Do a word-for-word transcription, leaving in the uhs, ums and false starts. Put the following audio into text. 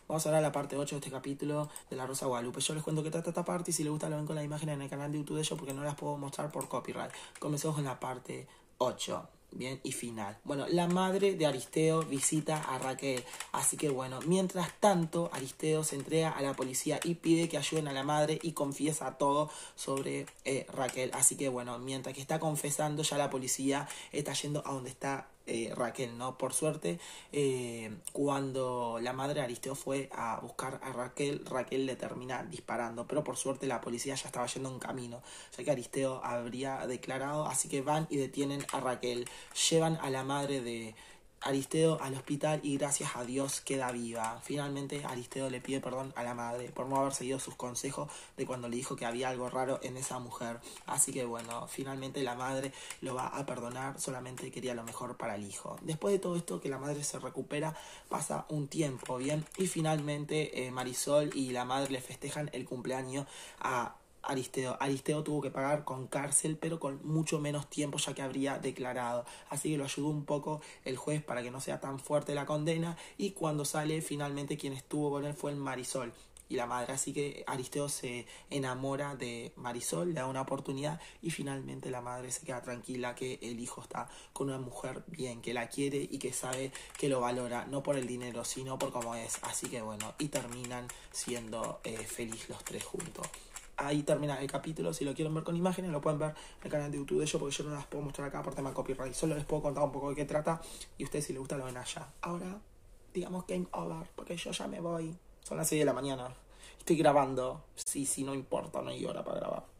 Vamos ahora a la parte ocho de este capítulo de La Rosa de Guadalupe. Yo les cuento que trata esta parte y si les gusta lo ven con la imagen en el canal de YouTube de ellos porque no las puedo mostrar por copyright. Comencemos con la parte ocho. Bien, y final. Bueno, la madre de Aristeo visita a Raquel. Así que bueno, mientras tanto, Aristeo se entrega a la policía y pide que ayuden a la madre y confiesa todo sobre eh, Raquel. Así que bueno, mientras que está confesando, ya la policía está yendo a donde está eh, Raquel, ¿no? Por suerte, eh, cuando la madre de Aristeo fue a buscar a Raquel, Raquel le termina disparando. Pero por suerte la policía ya estaba yendo en camino, ya que Aristeo habría declarado. Así que van y detienen a Raquel. Llevan a la madre de Aristeo al hospital y gracias a Dios queda viva. Finalmente Aristeo le pide perdón a la madre por no haber seguido sus consejos de cuando le dijo que había algo raro en esa mujer. Así que bueno, finalmente la madre lo va a perdonar, solamente quería lo mejor para el hijo. Después de todo esto, que la madre se recupera, pasa un tiempo, ¿bien? Y finalmente eh, Marisol y la madre le festejan el cumpleaños a Aristeo. Aristeo tuvo que pagar con cárcel, pero con mucho menos tiempo ya que habría declarado. Así que lo ayudó un poco el juez para que no sea tan fuerte la condena. Y cuando sale, finalmente quien estuvo con él fue el Marisol y la madre. Así que Aristeo se enamora de Marisol, le da una oportunidad y finalmente la madre se queda tranquila que el hijo está con una mujer bien, que la quiere y que sabe que lo valora, no por el dinero, sino por cómo es. Así que bueno, y terminan siendo eh, felices los tres juntos. Ahí termina el capítulo. Si lo quieren ver con imágenes, lo pueden ver en el canal de YouTube de ellos, porque yo no las puedo mostrar acá por tema copyright. Solo les puedo contar un poco de qué trata y ustedes, si les gusta, lo ven allá. Ahora, digamos game over, porque yo ya me voy. Son las seis de la mañana. Estoy grabando. Sí, sí, no importa, no hay hora para grabar.